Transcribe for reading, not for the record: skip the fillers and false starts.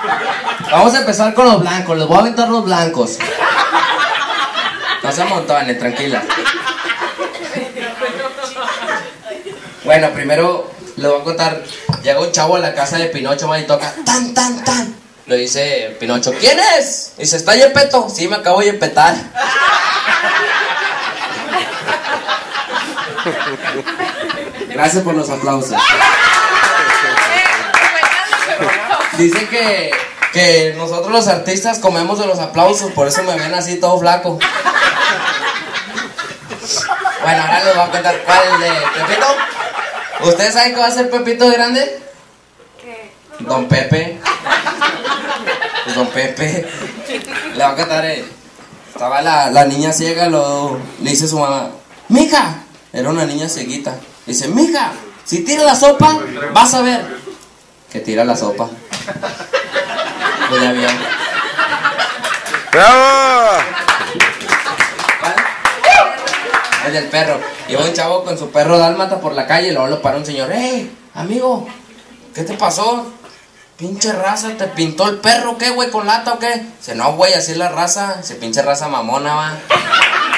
Vamos a empezar con los blancos, les voy a aventar los blancos. No se amontonen, tranquila. Bueno, primero les voy a contar. Llega un chavo a la casa de Pinocho, man, y toca tan, tan, tan. Le dice Pinocho, ¿quién es? Dice, ¿está Yepeto? Sí, me acabo de yepetar. Gracias por los aplausos. Dicen que nosotros los artistas comemos de los aplausos, por eso me ven así todo flaco. Bueno, ahora les voy a contar cuál es de Pepito. ¿Ustedes saben qué va a ser Pepito de grande? ¿Qué? Don Pepe. Pues Don Pepe. Le voy a contar, estaba la niña ciega, le dice a su mamá, mija, era una niña cieguita. Dice, mija, si tira la sopa, vas a ver que tira la sopa. Pues ya vieron. ¡Bravo! ¿Cuál? El del perro. Iba un chavo con su perro dálmata por la calle y luego lo para un señor. ¡Ey, amigo! ¿Qué te pasó? Pinche raza, ¿te pintó el perro? ¿Qué, güey? ¿Con lata o qué? Dice, no, güey, así es la raza. Dice, pinche raza mamona, va.